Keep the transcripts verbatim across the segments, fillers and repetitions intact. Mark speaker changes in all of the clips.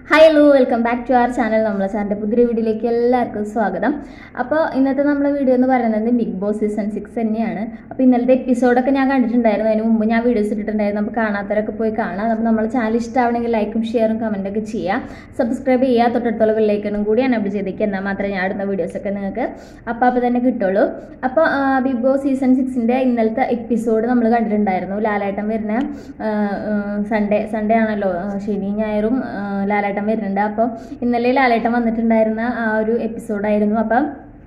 Speaker 1: Hi hello welcome back to our channel. നമ്മളെ ചാനലിൻ്റെ പുതിയ വീഡിയോയിലേക്ക് എല്ലാവർക്കും സ്വാഗതം. അപ്പോൾ ഇന്നത്തെ നമ്മുടെ വീഡിയോ എന്ന് പറയുന്നത് ബിഗ് ബോസ് സീസൺ സിക്സ് തന്നെയാണ്. അപ്പോൾ ഇന്നലത്തെ എപ്പിസോഡൊക്കെ ഞാൻ കണ്ടിട്ടുണ്ടായിരുന്നു. അതിന് മുമ്പ് ഞാൻ വീഡിയോസ് ഇട്ടിട്ടുണ്ടായിരുന്നു. അപ്പോൾ കാണാത്തവരൊക്കെ പോയി കാണാം. അപ്പോൾ നമ്മുടെ ചാനൽ ഇഷ്ടമാണെങ്കിൽ ലൈക്കും ഷെയറും കമൻറ്റൊക്കെ ചെയ്യുക, സബ്സ്ക്രൈബ് ചെയ്യുക, തൊട്ടടുത്തുള്ള ബെല്ലൈക്കണും കൂടി എനേബിൾ ചെയ്തേക്ക്. എന്നാൽ മാത്രമേ ഞാൻ ഇടുന്ന വീഡിയോസൊക്കെ നിങ്ങൾക്ക് അപ്പോൾ അപ്പോൾ തന്നെ കിട്ടുള്ളൂ. അപ്പോൾ ബിഗ് ബോസ് സീസൺ സിക്സിൻ്റെ ഇന്നലത്തെ എപ്പിസോഡ് നമ്മൾ കണ്ടിട്ടുണ്ടായിരുന്നു. ലാലേട്ടൻ വരുന്ന സൺഡേ സൺഡേ ആണല്ലോ, ശനി ഞായറും ലാലേട്ടൻ വരുന്നുണ്ട്. അപ്പോൾ ഇന്നലെ ലാലേട്ടൻ വന്നിട്ടുണ്ടായിരുന്ന ആ ഒരു എപ്പിസോഡായിരുന്നു. അപ്പം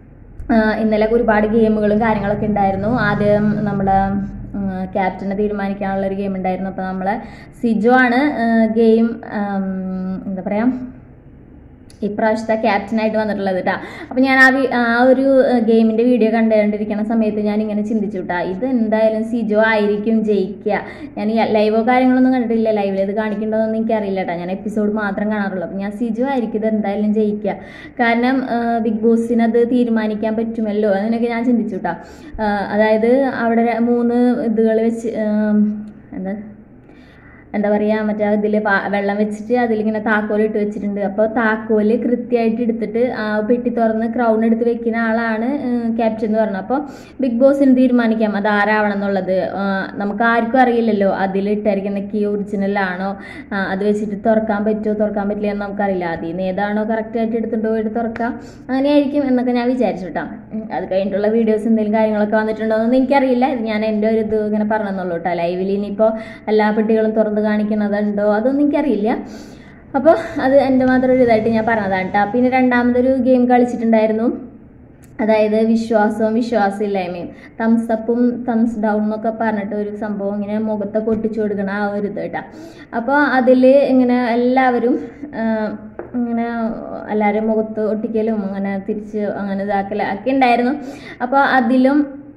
Speaker 1: ഇന്നലെ ഒരുപാട് ഗെയിമുകളും കാര്യങ്ങളൊക്കെ ഉണ്ടായിരുന്നു. ആദ്യം നമ്മുടെ ക്യാപ്റ്റനെ തീരുമാനിക്കാനുള്ളൊരു ഗെയിം ഉണ്ടായിരുന്നു. അപ്പോൾ നമ്മളെ സിജോ ആണ് ഗെയിം എന്താ പറയുക ഇപ്രാവശ്യത്തെ ക്യാപ്റ്റനായിട്ട് വന്നിട്ടുള്ളത് കേട്ടോ. അപ്പോൾ ഞാൻ ആ ആ ഒരു ഗെയിമിൻ്റെ വീഡിയോ കണ്ടുകൊണ്ടിരിക്കുന്ന സമയത്ത് ഞാൻ ഇങ്ങനെ ചിന്തിച്ചു കേട്ടോ, ഇത് എന്തായാലും സിജോ ആയിരിക്കും ജയിക്കുക. ഞാൻ ഈ ലൈവോ കാര്യങ്ങളൊന്നും കണ്ടിട്ടില്ല, ലൈവിൽ ഇത് കാണിക്കേണ്ടതൊന്നും എനിക്കറിയില്ല കേട്ടോ. ഞാൻ എപ്പിസോഡ് മാത്രം കാണാറുള്ളൂ. അപ്പോൾ ഞാൻ സിജോ ആയിരിക്കും ഇത് എന്തായാലും ജയിക്കുക, കാരണം ബിഗ് ബോസിന് അത് തീരുമാനിക്കാൻ പറ്റുമല്ലോ അങ്ങനെയൊക്കെ ഞാൻ ചിന്തിച്ചു കേട്ടോ. അതായത് അവിടെ മൂന്ന് ഇതുകൾ വെച്ച് എന്താ എന്താ പറയുക മറ്റേ ഇതിൽ വെള്ളം വെച്ചിട്ട് അതിലിങ്ങനെ താക്കോൽ ഇട്ട് വെച്ചിട്ടുണ്ട്. അപ്പോൾ താക്കോല് കൃത്യമായിട്ട് എടുത്തിട്ട് ആ പെട്ടി തുറന്ന് ക്രൗൺ എടുത്ത് വെക്കുന്ന ആളാണ് ക്യാപ്റ്റൻ എന്ന് പറഞ്ഞത്. അപ്പോൾ ബിഗ് ബോസിന് തീരുമാനിക്കാം അത് ആരാവണം എന്നുള്ളത്. നമുക്ക് ആർക്കും അറിയില്ലല്ലോ അതിലിട്ടായിരിക്കുന്ന കീ ഒറിജിനലാണോ, അത് വെച്ചിട്ട് തുറക്കാൻ പറ്റുമോ തുറക്കാൻ പറ്റില്ല എന്ന് നമുക്കറിയില്ല. അതിൽ നിന്ന് ഏതാണോ കറക്റ്റായിട്ട് എടുത്തിട്ട് പോയിട്ട് തുറക്കാം, അങ്ങനെയായിരിക്കും എന്നൊക്കെ ഞാൻ വിചാരിച്ചു കേട്ടോ. അത് കഴിഞ്ഞിട്ടുള്ള വീഡിയോസ് എന്തെങ്കിലും കാര്യങ്ങളൊക്കെ വന്നിട്ടുണ്ടോ എന്നൊന്നും എനിക്കറിയില്ല. ഇത് ഞാൻ എൻ്റെ ഒരു ഇത് ഇങ്ങനെ പറഞ്ഞെന്നുള്ളൂ കേട്ടോ. ലൈവിൽ ഇനിയിപ്പോൾ എല്ലാ പെട്ടികളും തുറന്ന് കാണിക്കുന്നതുണ്ടോ അതൊന്നും എനിക്കറിയില്ല. അപ്പോൾ അത് എൻ്റെ മാത്രം ഒരു ഇതായിട്ട് ഞാൻ പറഞ്ഞതാണ് കേട്ടോ. പിന്നെ രണ്ടാമതൊരു ഗെയിം കളിച്ചിട്ടുണ്ടായിരുന്നു, അതായത് വിശ്വാസവും വിശ്വാസമില്ലായ്മയും, തംസ് അപ്പും തംസ് ഡൗൺ എന്നൊക്കെ പറഞ്ഞിട്ട് ഒരു സംഭവം ഇങ്ങനെ മുഖത്തൊക്കെ ഒട്ടിച്ചു കൊടുക്കണം, ആ ഒരു ഇത് കേട്ടോ. അപ്പോൾ അതിൽ ഇങ്ങനെ എല്ലാവരും ഇങ്ങനെ എല്ലാവരും മുഖത്ത് ഒട്ടിക്കലും അങ്ങനെ തിരിച്ച് അങ്ങനെ ഇതാക്കലും ഒക്കെ ഉണ്ടായിരുന്നു. അപ്പോൾ അതിലും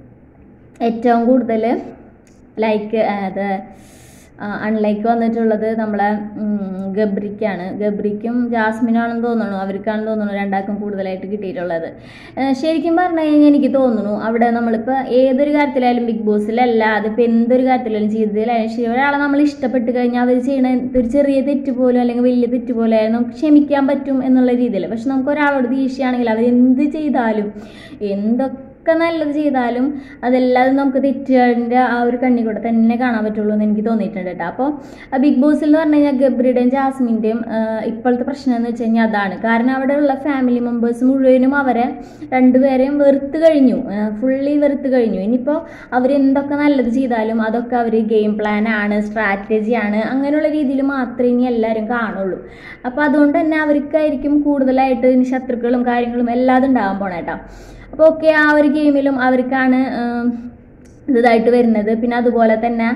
Speaker 1: ഏറ്റവും കൂടുതൽ ലൈക്ക് അത് അൺലൈക്ക് വന്നിട്ടുള്ളത് നമ്മളെ ഗബ്രിക്കാണ്. ഗബ്രിക്കും ജാസ്മിനാണെന്ന് തോന്നുന്നു, അവർക്കാണെന്ന് തോന്നുന്നു രണ്ടാൾക്കും കൂടുതലായിട്ട് കിട്ടിയിട്ടുള്ളത്. ശരിക്കും പറഞ്ഞു കഴിഞ്ഞാൽ എനിക്ക് തോന്നുന്നു അവിടെ നമ്മളിപ്പോൾ ഏതൊരു കാര്യത്തിലായാലും ബിഗ് ബോസിലല്ല, അതിപ്പോൾ എന്തൊരു കാര്യത്തിലായാലും ചെയ്തതിലായാലും ശരി, ഒരാളെ നമ്മൾ ഇഷ്ടപ്പെട്ട് കഴിഞ്ഞാൽ അവർ ചെയ്യണ ഒരു ചെറിയ തെറ്റ് പോലും അല്ലെങ്കിൽ വലിയ തെറ്റ് പോലെ ആയാലും നമുക്ക് ക്ഷമിക്കാൻ പറ്റും എന്നുള്ള രീതിയിൽ. പക്ഷെ നമുക്ക് ഒരാളോട് ദേഷ്യമാണെങ്കിൽ അവരെന്ത് ചെയ്താലും എന്തൊക്കെ ഒക്കെ നല്ലത് ചെയ്താലും അതെല്ലാതും നമുക്ക് തെറ്റുകാരൻ്റെ ആ ഒരു കണ്ണി കൂടെ തന്നെ കാണാൻ പറ്റുള്ളൂ എന്ന് എനിക്ക് തോന്നിയിട്ടുണ്ട് കേട്ടോ. അപ്പോൾ ബിഗ് ബോസിൽ എന്ന് പറഞ്ഞു കഴിഞ്ഞാൽ ഗബ്രിയുടെയും ജാസ്മിൻ്റെയും ഇപ്പോഴത്തെ പ്രശ്നം എന്ന് വെച്ച് കഴിഞ്ഞാൽ അതാണ്. കാരണം അവിടെയുള്ള ഫാമിലി മെമ്പേഴ്സ് മുഴുവനും അവരെ രണ്ടുപേരെയും വെറുത്ത് കഴിഞ്ഞു, ഫുള്ളി വെറുത്ത് കഴിഞ്ഞു. ഇനിയിപ്പോൾ അവരെന്തൊക്കെ നല്ലത് ചെയ്താലും അതൊക്കെ അവർ ഗെയിം പ്ലാനാണ്, സ്ട്രാറ്റജിയാണ്, അങ്ങനെയുള്ള രീതിയിൽ മാത്രമേ ഇനി എല്ലാവരും കാണുള്ളൂ. അപ്പോൾ അതുകൊണ്ട് തന്നെ അവർക്കായിരിക്കും കൂടുതലായിട്ട് ശത്രുക്കളും കാര്യങ്ങളും എല്ലാതും ഉണ്ടാകാൻ പോണേ കേട്ടോ. അപ്പോൾ ഓക്കെ, ആ ഒരു ഗെയിമിലും അവർക്കാണ് ഇതായിട്ട് വരുന്നത്. പിന്നെ അതുപോലെ തന്നെ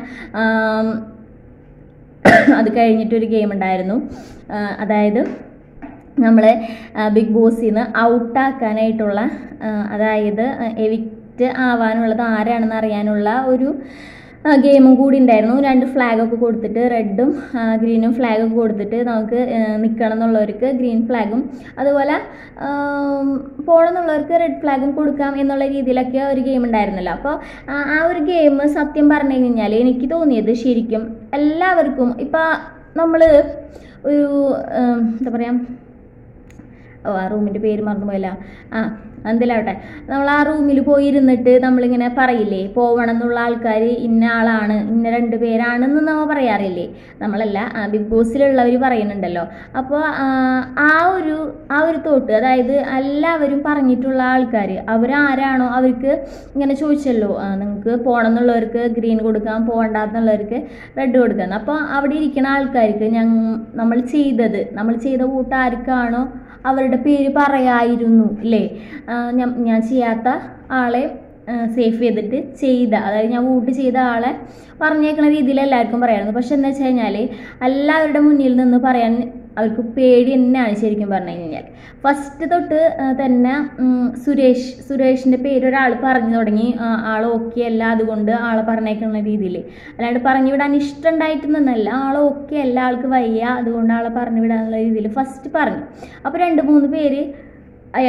Speaker 1: അത് കഴിഞ്ഞിട്ടൊരു ഗെയിം ഉണ്ടായിരുന്നു, അതായത് നമ്മൾ ബിഗ് ബോസിൽ നിന്ന് ഔട്ടാക്കാനായിട്ടുള്ള, അതായത് എവിക്റ്റ് ആവാനുള്ളത് ആരാണെന്ന് അറിയാനുള്ള ഒരു ഗെയിമും കൂടി ഉണ്ടായിരുന്നു. രണ്ട് ഫ്ലാഗൊക്കെ കൊടുത്തിട്ട്, റെഡും ഗ്രീനും ഫ്ലാഗൊക്കെ കൊടുത്തിട്ട് നമുക്ക് നിൽക്കണം എന്നുള്ളവർക്ക് ഗ്രീൻ ഫ്ലാഗും അതുപോലെ പോകണം എന്നുള്ളവർക്ക് റെഡ് ഫ്ലാഗും കൊടുക്കാം എന്നുള്ള രീതിയിലൊക്കെ ഒരു ഗെയിം ഉണ്ടായിരുന്നല്ലോ. അപ്പോൾ ആ ഒരു ഗെയിം സത്യം പറഞ്ഞു കഴിഞ്ഞാൽ എനിക്ക് തോന്നിയത് ശരിക്കും എല്ലാവർക്കും ഇപ്പം നമ്മൾ ഒരു എന്താ പറയുക, ഓ ആ റൂമിൻ്റെ പേര് മറന്നുപോയല്ല, ആ എന്തിലാവട്ടെ, നമ്മൾ ആ റൂമിൽ പോയി ഇരുന്നിട്ട് നമ്മളിങ്ങനെ പറയില്ലേ പോവണം എന്നുള്ള ആൾക്കാർ ഇന്ന ആളാണ് ഇന്ന രണ്ട് പേരാണെന്ന് നമ്മൾ പറയാറില്ലേ, നമ്മളല്ല ബിഗ് ബോസിലുള്ളവർ പറയുന്നുണ്ടല്ലോ. അപ്പോൾ ആ ഒരു ആ ഒരു തോട്ട്, അതായത് എല്ലാവരും പറഞ്ഞിട്ടുള്ള ആൾക്കാർ അവരാരാണോ അവർക്ക് ഇങ്ങനെ ചോദിച്ചല്ലോ, നിങ്ങൾക്ക് പോകണം എന്നുള്ളവർക്ക് ഗ്രീൻ കൊടുക്കാം, പോകണ്ടെന്നുള്ളവർക്ക് റെഡ് കൊടുക്കാം. അപ്പോൾ അവിടെ ഇരിക്കുന്ന ആൾക്കാർക്ക് ഞങ്ങൾ നമ്മൾ ചെയ്തത് നമ്മൾ ചെയ്ത വോട്ട് ആർക്കാണോ അവരുടെ പേര് പറയായിരുന്നു അല്ലേ. ഞാൻ ഞാൻ ചെയ്യാത്ത ആളെ സേഫ് ചെയ്തിട്ട് ചെയ്ത, അതായത് ഞാൻ വോട്ട് ചെയ്ത ആളെ പറഞ്ഞേക്കുന്ന രീതിയിൽ എല്ലാവർക്കും പറയാമായിരുന്നു. പക്ഷെ എന്താ വെച്ച് കഴിഞ്ഞാൽ എല്ലാവരുടെ മുന്നിൽ നിന്ന് പറയാൻ അവർക്ക് പേടി തന്നെയാണ് ശരിക്കും പറഞ്ഞു കഴിഞ്ഞാൽ. ഫസ്റ്റ് തൊട്ട് തന്നെ സുരേഷ് സുരേഷിൻ്റെ പേര് ഒരാൾ പറഞ്ഞു തുടങ്ങി, ആൾ ഓക്കെ അല്ല അതുകൊണ്ട് ആളെ പറഞ്ഞേക്കുന്ന രീതിയിൽ, അല്ലാണ്ട് പറഞ്ഞു വിടാൻ ഇഷ്ടം ഉണ്ടായിട്ട് നിന്നല്ല, ആൾ ഓക്കെ അല്ല ആൾക്ക് വയ്യ അതുകൊണ്ട് ആളെ പറഞ്ഞു വിടാനുള്ള രീതിയിൽ ഫസ്റ്റ് പറഞ്ഞു. അപ്പോൾ രണ്ട് മൂന്ന് പേര് അയാ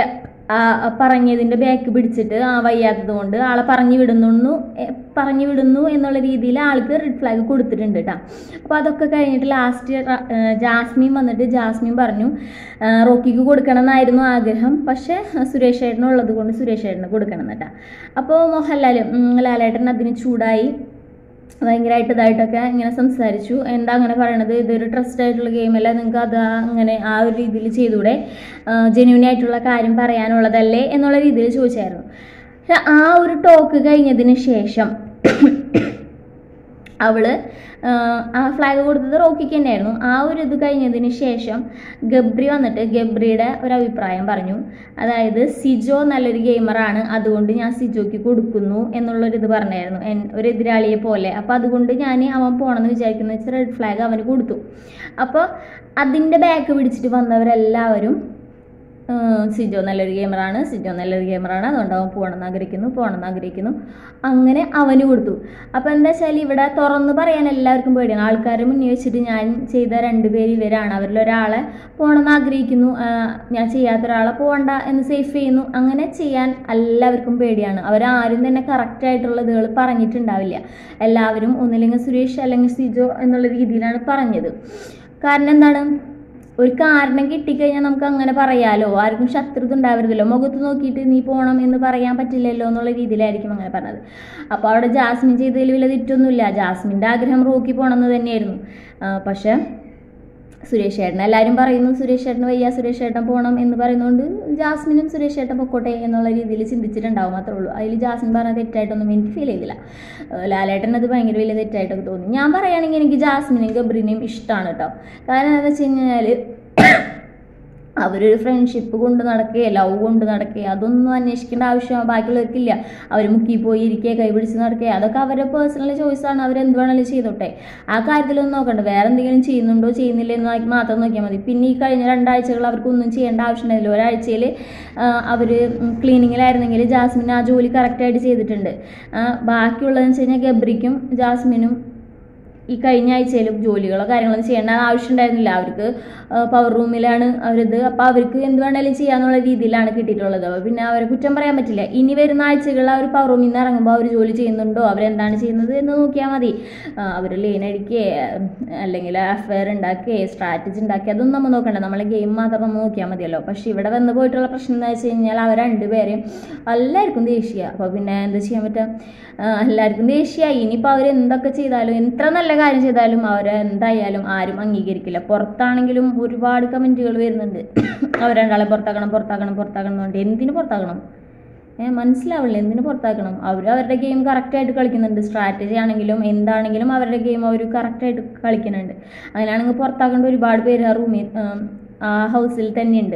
Speaker 1: പറഞ്ഞതിൻ്റെ ബാക്ക് പിടിച്ചിട്ട് ആ വയ്യാത്തത് കൊണ്ട് ആളെ പറഞ്ഞു വിടുന്നു പറഞ്ഞു വിടുന്നു എന്നുള്ള രീതിയിൽ ആൾക്ക് റെഡ് ഫ്ലാഗ് കൊടുത്തിട്ടുണ്ട് കേട്ടോ. അപ്പോൾ അതൊക്കെ കഴിഞ്ഞിട്ട് ലാസ്റ്റ് ജാസ്മിൻ വന്നിട്ട് ജാസ്മിൻ പറഞ്ഞു റോക്കിക്ക് കൊടുക്കണം എന്നായിരുന്നു ആഗ്രഹം, പക്ഷേ സുരേഷ് ഏട്ടനുള്ളത് കൊണ്ട് സുരേഷ് ഏട്ടന് കൊടുക്കണം കേട്ടോ. അപ്പോൾ മോഹൻലാൽ ലാലേട്ടൻ അതിന് ചൂടായി ഭയങ്കരമായിട്ട് ഇതായിട്ടൊക്കെ ഇങ്ങനെ സംസാരിച്ചു. എന്താ അങ്ങനെ പറയണത്, ഇതൊരു ട്രസ്റ്റ് ആയിട്ടുള്ള ഗെയിമല്ല, നിങ്ങൾക്ക് അത് അങ്ങനെ ആ ഒരു രീതിയിൽ ചെയ്തൂടെ, ജെന്യൂൻ ആയിട്ടുള്ള കാര്യം പറയാനുള്ളതല്ലേ എന്നുള്ള രീതിയിൽ ചോദിച്ചായിരുന്നു. പക്ഷെ ആ ഒരു ടോക്ക് കഴിഞ്ഞതിന് ശേഷം അവള് ആ ഫ്ലാഗ് കൊടുത്തത് റോക്കിക്ക് തന്നെയായിരുന്നു. ആ ഒരു ഇത് കഴിഞ്ഞതിന് ശേഷം ഗബ്രി വന്നിട്ട് ഗബ്രിയുടെ ഒരു അഭിപ്രായം പറഞ്ഞു. അതായത് സിജോ നല്ലൊരു ഗെയിമറാണ്, അതുകൊണ്ട് ഞാൻ സിജോയ്ക്ക് കൊടുക്കുന്നു എന്നുള്ളൊരിത് പറഞ്ഞായിരുന്നു, ഒരു എതിരാളിയെ പോലെ. അപ്പോൾ അതുകൊണ്ട് ഞാൻ അവൻ പോകണമെന്ന് വിചാരിക്കുന്ന വെച്ചാൽ റെഡ് ഫ്ലാഗ് അവന് കൊടുത്തു. അപ്പോൾ അതിൻ്റെ ബാക്ക് പിടിച്ചിട്ട് വന്നവരെല്ലാവരും സിജോ നല്ലൊരു ഗെയിമറാണ് സിജോ നല്ലൊരു ഗെയിമറാണ് അതുകൊണ്ട് അവൻ പോകണമെന്ന് ആഗ്രഹിക്കുന്നു പോകണമെന്ന് ആഗ്രഹിക്കുന്നു അങ്ങനെ അവന് കൊടുത്തു. അപ്പോൾ എന്താ വെച്ചാൽ ഇവിടെ തുറന്ന് പറയാൻ എല്ലാവർക്കും പേടിയാണ്. ആൾക്കാരെ മുന്നിൽ വെച്ചിട്ട് ഞാൻ ചെയ്ത രണ്ടുപേര് ഇവരാണ്, അവരിലൊരാളെ പോകണമെന്ന് ആഗ്രഹിക്കുന്നു, ഞാൻ ചെയ്യാത്ത ഒരാളെ പോകണ്ട എന്ന് സേഫ് ചെയ്യുന്നു, അങ്ങനെ ചെയ്യാൻ എല്ലാവർക്കും പേടിയാണ്. അവരാരും തന്നെ കറക്റ്റായിട്ടുള്ള ഇതുകൾ പറഞ്ഞിട്ടുണ്ടാവില്ല. എല്ലാവരും ഒന്നില്ലെങ്കിൽ സുരേഷ് അല്ലെങ്കിൽ സിജോ എന്നുള്ള രീതിയിലാണ് പറഞ്ഞത്. കാരണം എന്താണ്, ഒരു കാരണം കിട്ടിക്കഴിഞ്ഞാൽ നമുക്ക് അങ്ങനെ പറയാലോ, ആർക്കും ശത്രുത ഉണ്ടാവരുതല്ലോ, മുഖത്ത് നോക്കിയിട്ട് നീ പോകണം എന്ന് പറയാൻ പറ്റില്ലല്ലോ എന്നുള്ള രീതിയിലായിരിക്കും അങ്ങനെ പറഞ്ഞത്. അപ്പോൾ അവിടെ ജാസ്മിൻ ചെയ്തതിൽ വലിയ തെറ്റൊന്നുമില്ല, ജാസ്മിൻ്റെ ആഗ്രഹം റോക്കി പോകണം എന്ന് തന്നെയായിരുന്നു. പക്ഷേ സുരേഷ് ഏട്ടൻ എല്ലാവരും പറയുന്നു സുരേഷ് ഏട്ടന് വയ്യ, സുരേഷ് ഏട്ടൻ പോകണം എന്ന് പറയുന്നതുകൊണ്ട് ജാസ്മിനും സുരേഷ് ഏട്ടൻ പൊക്കോട്ടെ എന്നുള്ള രീതിയിൽ ചിന്തിച്ചിട്ടുണ്ടാവും, മാത്രമേ ഉള്ളൂ. അതിൽ ജാസ്മിൻ പറഞ്ഞ തെറ്റായിട്ടൊന്നും എനിക്ക് ഫീൽ ചെയ്തില്ല. ലാലേട്ടൻ അത് ഭയങ്കര വലിയ തെറ്റായിട്ടൊക്കെ തോന്നി. ഞാൻ പറയുകയാണെങ്കിൽ എനിക്ക് ജാസ്മിനെയും ഗബ്രിനെയും ഇഷ്ടമാണ് കേട്ടോ. കാരണം എന്താണെന്ന് വെച്ച് കഴിഞ്ഞാൽ അവരൊരു ഫ്രണ്ട്ഷിപ്പ് കൊണ്ട് നടക്കുക, ലവ് കൊണ്ട് നടക്കുക, അതൊന്നും അന്വേഷിക്കേണ്ട ആവശ്യം ബാക്കിയുള്ളവർക്കില്ല. അവർ മുക്കി പോയി ഇരിക്കുക, കൈപിടിച്ച് നടക്കുക, അതൊക്കെ അവരുടെ പേഴ്സണൽ ചോയ്സാണ്, അവരെന്ത് വേണമെങ്കിലും ചെയ്തോട്ടെ. ആ കാര്യത്തിലൊന്നും നോക്കണ്ട, വേറെ എന്തെങ്കിലും ചെയ്യുന്നുണ്ടോ ചെയ്യുന്നില്ല എന്ന് മാത്രം നോക്കിയാൽ മതി. പിന്നെ ഈ കഴിഞ്ഞ രണ്ടാഴ്ചകൾ അവർക്കൊന്നും ചെയ്യേണ്ട ആവശ്യമുണ്ടായില്ല. ഒരാഴ്ചയിൽ അവർ ക്ലീനിങ്ങിലായിരുന്നെങ്കിൽ ജാസ്മിൻ ആ ജോലി കറക്റ്റായിട്ട് ചെയ്തിട്ടുണ്ട്. ബാക്കിയുള്ളതെന്ന് വെച്ച് കഴിഞ്ഞാൽ ഗബ്രിക്കും ജാസ്മിനും ഈ കഴിഞ്ഞ ആഴ്ചയിലും ജോലികളോ കാര്യങ്ങളൊന്നും ചെയ്യേണ്ട ആവശ്യം ഉണ്ടായിരുന്നില്ല. അവർക്ക് പവർ റൂമിലാണ് അവരിത്, അപ്പോൾ അവർക്ക് എന്ത് വേണമെങ്കിലും ചെയ്യാന്നുള്ള രീതിയിലാണ് കിട്ടിയിട്ടുള്ളത്. അപ്പോൾ പിന്നെ അവരെ കുറ്റം പറയാൻ പറ്റില്ല. ഇനി വരുന്ന ആഴ്ചകളിൽ അവർ പവർ റൂമിൽ നിന്ന് ഇറങ്ങുമ്പോൾ അവർ ജോലി ചെയ്യുന്നുണ്ടോ, അവരെന്താണ് ചെയ്യുന്നത് എന്ന് നോക്കിയാൽ മതി. അവർ ലൈൻ അടിക്കുകയെ അല്ലെങ്കിൽ അഫെയർ ഉണ്ടാക്കുകയെ സ്ട്രാറ്റജി ഉണ്ടാക്കി അതൊന്നും നമ്മൾ നോക്കണ്ട, നമ്മളെ ഗെയിം മാത്രം നമ്മൾ നോക്കിയാൽ മതിയല്ലോ. പക്ഷെ ഇവിടെ വന്നു പോയിട്ടുള്ള പ്രശ്നം എന്താ വെച്ച് കഴിഞ്ഞാൽ അവർ രണ്ടുപേരെയും എല്ലാവർക്കും ദേഷ്യ. അപ്പോൾ പിന്നെ എന്താ ചെയ്യാൻ പറ്റുക, എല്ലാവർക്കും ദേഷ്യമായി. ഇനിയിപ്പോൾ അവർ എന്തൊക്കെ ചെയ്താലും എത്ര നല്ല കാര്യം ചെയ്താലും അവരെ എന്തായാലും ആരും അംഗീകരിക്കില്ല. പുറത്താണെങ്കിലും ഒരുപാട് കമൻറ്റുകൾ വരുന്നുണ്ട്, അവർ രണ്ടാളെ പുറത്താക്കണം പുറത്താക്കണം പുറത്താക്കണം എന്നുണ്ട്. എന്തിന് പുറത്താക്കണം? ഏഹ് മനസ്സിലാവില്ല, എന്തിന് പുറത്താക്കണം? അവർ അവരുടെ ഗെയിം കറക്റ്റായിട്ട് കളിക്കുന്നുണ്ട്. സ്ട്രാറ്റജി ആണെങ്കിലും എന്താണെങ്കിലും അവരുടെ ഗെയിം അവർ കറക്റ്റായിട്ട് കളിക്കുന്നുണ്ട്. അങ്ങനെയാണെങ്കിൽ പുറത്താക്കേണ്ട ഒരുപാട് പേര് ആ റൂമിൽ ആ ഹൗസിൽ തന്നെയുണ്ട്.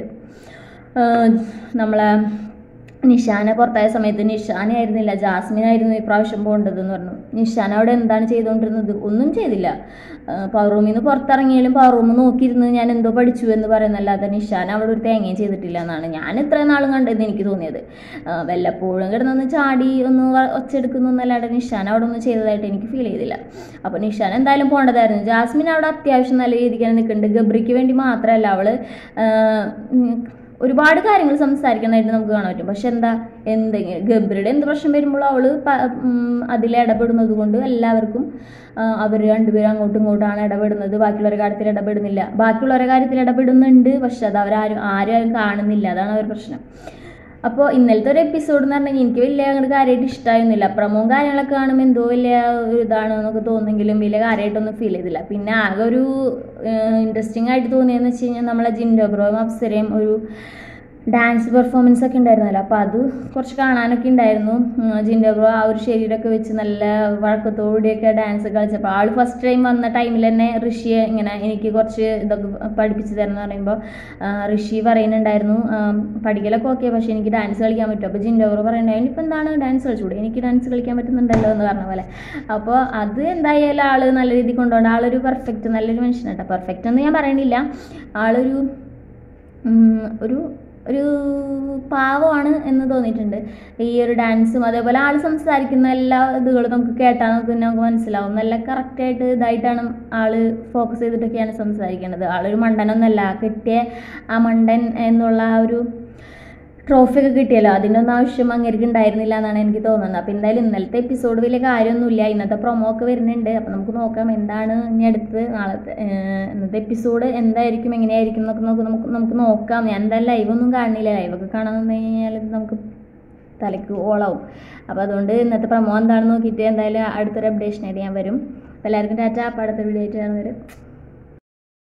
Speaker 1: നമ്മളെ നിഷാനെ പുറത്തായ സമയത്ത് നിഷാനെ ആയിരുന്നില്ല ജാസ്മിനായിരുന്നു ഈ പ്രാവശ്യം പോകേണ്ടതെന്ന് പറഞ്ഞു. നിഷാൻ അവിടെ എന്താണ് ചെയ്തുകൊണ്ടിരുന്നത്? ഒന്നും ചെയ്തില്ല. പവർ റൂമിൽ നിന്ന് പുറത്തിറങ്ങിയാലും പവർ റൂം നോക്കിയിരുന്ന് ഞാൻ എന്തോ പഠിച്ചു എന്ന് പറയുന്നല്ലാതെ നിഷാൻ അവിടെ ഒരു തേങ്ങയും ചെയ്തിട്ടില്ല എന്നാണ് ഞാൻ ഇത്രയും നാളും കണ്ടതെന്ന് എനിക്ക് തോന്നിയത്. വല്ലപ്പോഴും കിടന്നൊന്ന് ചാടി ഒന്ന് ഒച്ചെടുക്കുന്നു എന്നല്ലാതെ നിഷാൻ അവിടെ ഒന്നും ചെയ്തതായിട്ട് എനിക്ക് ഫീൽ ചെയ്തില്ല. അപ്പോൾ നിഷാൻ എന്തായാലും പോകേണ്ടതായിരുന്നു. ജാസ്മിൻ അവിടെ അത്യാവശ്യം നല്ല രീതിക്കാണ് നിൽക്കുന്നുണ്ട്. ഗബ്രിക്ക് വേണ്ടി മാത്രമല്ല, അവൾ ഒരുപാട് കാര്യങ്ങൾ സംസാരിക്കണമായിട്ട് നമുക്ക് കാണാൻ പറ്റും. പക്ഷെ എന്താ, എന്തെങ്കിലും ഗബ്രിയുടെ എന്ത് പ്രശ്നം വരുമ്പോൾ അവൾ അതിൽ ഇടപെടുന്നത് കൊണ്ട് എല്ലാവർക്കും അവർ രണ്ടുപേരും അങ്ങോട്ടും ഇങ്ങോട്ടാണ് ഇടപെടുന്നത്, ബാക്കിയുള്ളവരുടെ കാര്യത്തിൽ ഇടപെടുന്നില്ല. ബാക്കിയുള്ളവരുടെ കാര്യത്തിൽ ഇടപെടുന്നുണ്ട്, പക്ഷെ അത് അവരാരും ആരും കാണുന്നില്ല. അതാണ് അവർ പ്രശ്നം. അപ്പോൾ ഇന്നലത്തെ ഒരു എപ്പിസോഡ് എന്ന് പറഞ്ഞാൽ എനിക്ക് വലിയ അങ്ങോട്ട് കാര്യമായിട്ട് ഇഷ്ടമായിരുന്നില്ല. പ്രമോവും കാര്യങ്ങളൊക്കെ കാണുമ്പോൾ എന്തോ വലിയ ഒരു ഇതാണ് എന്നൊക്കെ തോന്നുമെങ്കിലും വലിയ കാര്യമായിട്ടൊന്നും ഫീൽ ചെയ്തില്ല. പിന്നെ ആകെ ഒരു ഇൻട്രസ്റ്റിംഗ് ആയിട്ട് തോന്നിയെന്ന് വെച്ച് കഴിഞ്ഞാൽ നമ്മളെ ജിൻഡോ ബ്രോയും അപ്സരയും ഒരു ഡാൻസ് പെർഫോമൻസ് ഒക്കെ ഉണ്ടായിരുന്നല്ലോ, അപ്പോൾ അത് കുറച്ച് കാണാനൊക്കെ ഉണ്ടായിരുന്നു. ജിൻഡോ ബ്രോ ആ ഒരു ശരീരമൊക്കെ വെച്ച് നല്ല വഴക്കത്തോടെയൊക്കെ ഡാൻസ് കളിച്ചപ്പോൾ ആൾ ഫസ്റ്റ് ടൈം വന്ന ടൈമിൽ തന്നെ ഋഷിയെ ഇങ്ങനെ എനിക്ക് കുറച്ച് ഇതൊക്കെ പഠിപ്പിച്ച് തരുമെന്ന് പറയുമ്പോൾ ഋഷി പറയുന്നുണ്ടായിരുന്നു പഠിക്കലൊക്കെ ഓക്കെ, പക്ഷേ എനിക്ക് ഡാൻസ് കളിക്കാൻ പറ്റും. അപ്പോൾ ജിൻഡോ ബ്രോ പറയുന്നുണ്ടായിരുന്നു ഇനിയിപ്പോൾ എന്താണ് ഡാൻസ് കളിച്ചുകൂടെ, എനിക്ക് ഡാൻസ് കളിക്കാൻ പറ്റുന്നുണ്ടല്ലോ എന്ന് പറഞ്ഞ പോലെ. അപ്പോൾ അത് എന്തായാലും ആൾ നല്ല രീതിയിൽ കൊണ്ടുപോകണം. ആളൊരു പെർഫെക്റ്റ് നല്ലൊരു മനുഷ്യനാട്ടോ. പെർഫെക്റ്റ് എന്ന് ഞാൻ പറയണില്ല, ആളൊരു ഒരു ഒരു പാവമാണ് എന്ന് തോന്നിയിട്ടുണ്ട്. ഈ ഒരു ഡാൻസും അതേപോലെ ആൾ സംസാരിക്കുന്ന എല്ലാ ഇതുകളും നമുക്ക് കേട്ടാൽ നമുക്ക് നമുക്ക് മനസ്സിലാവും. നല്ല കറക്റ്റായിട്ട് ഇതായിട്ടാണ് ആൾ ഫോക്കസ് ചെയ്തിട്ടൊക്കെയാണ് സംസാരിക്കുന്നത്. ആളൊരു മണ്ടനൊന്നല്ല, കിട്ടിയ ആ മണ്ടൻ എന്നുള്ള ആ ഒരു ട്രോഫി ഒക്കെ കിട്ടിയല്ലോ, അതിനൊന്നും ആവശ്യം അങ്ങേർക്ക് ഉണ്ടായിരുന്നില്ല എന്നാണ് എനിക്ക് തോന്നുന്നത്. അപ്പോൾ എന്തായാലും ഇന്നലത്തെ എപ്പിസോഡ് വലിയ കാര്യമൊന്നുമില്ല. ഇന്നത്തെ പ്രൊമോ ഒക്കെ വരുന്നുണ്ട്. അപ്പോൾ നമുക്ക് നോക്കാം എന്താണ് ഇനി അടുത്ത് നാളത്തെ ഇന്നത്തെ എപ്പിസോഡ് എന്തായിരിക്കും, എങ്ങനെയായിരിക്കും എന്നൊക്കെ നോക്ക് നമുക്ക് നമുക്ക് നോക്കാം. ഞാൻ എന്തായാലും ലൈവൊന്നും കാണുന്നില്ല. ലൈവൊക്കെ കാണാൻ വന്നു കഴിഞ്ഞാൽ നമുക്ക് തലയ്ക്ക് ഓളാവും. അപ്പോൾ അതുകൊണ്ട് ഇന്നത്തെ പ്രൊമോ എന്താണെന്ന് നോക്കിയിട്ട് എന്തായാലും അടുത്തൊരു അപ്ഡേഷനായിട്ട് ഞാൻ വരും. അപ്പോൾ എല്ലാവർക്കും ടാറ്റ. അപ്പോൾ അടുത്ത വീഡിയോ ആയിട്ട് ഞാൻ വരും.